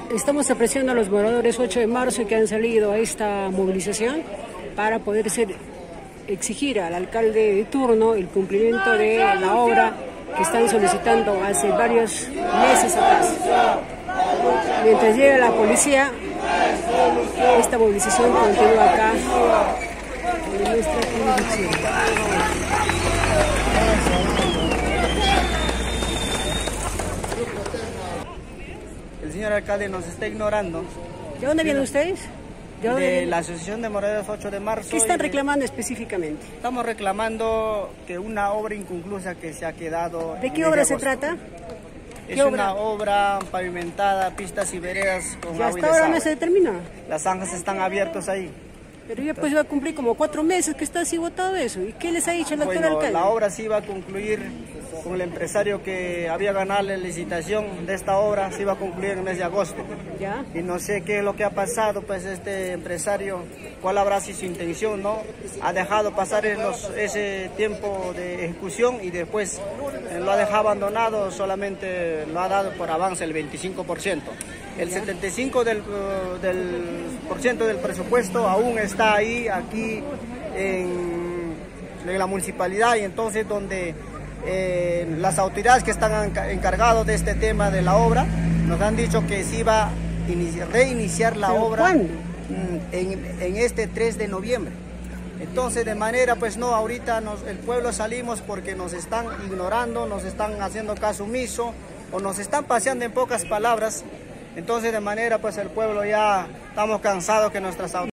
Estamos apreciando a los moradores 8 de marzo que han salido a esta movilización para poder exigir al alcalde de turno el cumplimiento de la obra que están solicitando hace varios meses atrás. Mientras llega la policía, esta movilización continúa acá en nuestra jurisdicción. El señor alcalde nos está ignorando. ¿De dónde vienen ustedes? De la Asociación de Moradores 8 de marzo. ¿Qué están reclamando específicamente? Estamos reclamando que una obra inconclusa que se ha quedado. ¿De qué obra se trata? Es una obra pavimentada, pistas y veredas con agua y hasta ahora no se determina. Las zanjas están abiertas ahí. Pero ya pues va a cumplir como 4 meses que está así votado eso. ¿Y qué les ha dicho el doctor alcalde? La obra sí iba a concluir con el empresario que había ganado la licitación de esta obra, se iba a concluir en el mes de agosto. ¿Ya? Y no sé qué es lo que ha pasado, pues este empresario, cuál habrá sido su intención, ¿no? Ha dejado pasar ese tiempo de ejecución y después lo ha dejado abandonado, solamente lo ha dado por avance el 25%. El 75% del presupuesto aún está ahí, aquí en la municipalidad, y entonces donde las autoridades que están encargadas de este tema de la obra nos han dicho que se iba a reiniciar la obra. ¿Cuándo? En este 3 de noviembre. Entonces de manera pues no, ahorita el pueblo salimos porque nos están ignorando, nos están haciendo caso omiso o nos están paseando, en pocas palabras. Entonces de manera pues el pueblo ya estamos cansados que nuestras autoridades